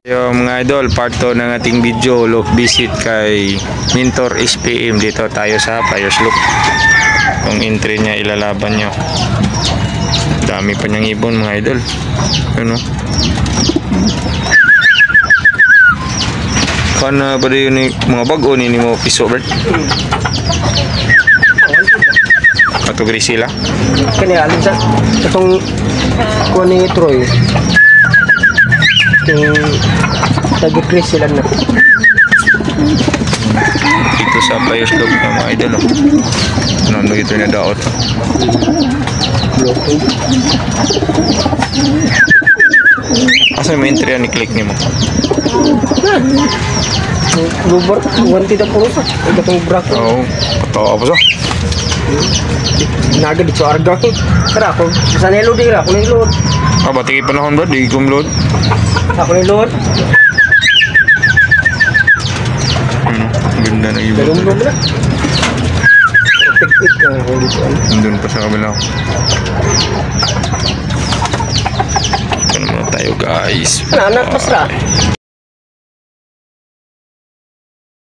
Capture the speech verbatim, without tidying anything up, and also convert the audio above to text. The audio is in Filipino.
Yung mga idol, part two ng ating video, look visit kay Mentor S P M. Dito tayo sa Payos Loop. Yung entry niya ilalaban nyo. Dami pa niyang ibon mga idol. Ano? Kana ba rin yung mga bago ni mo piso, Bert? Katugri sila? Kanya alin sa itong kuha ni Troy. Yung nag-decrease sila na. Dito sa Payos Loop ng mga idol. Oh. Ano ito na daot. Asa may entry ni click ni mo? Lubar, wanti na puro sa. Ito itong braco. Oo, patawa pa sa. Naga di sa arga. Kaya ako, sa nilod din ako nilod. Ah, batigi panahon ba? Di kumload. Ako nilod. Ano? Ganda na ibon. Dalong loob na. Tik-tik na ako dito. Nandun pa sa kabila. Ito naman tayo guys. Ano, anak pasra?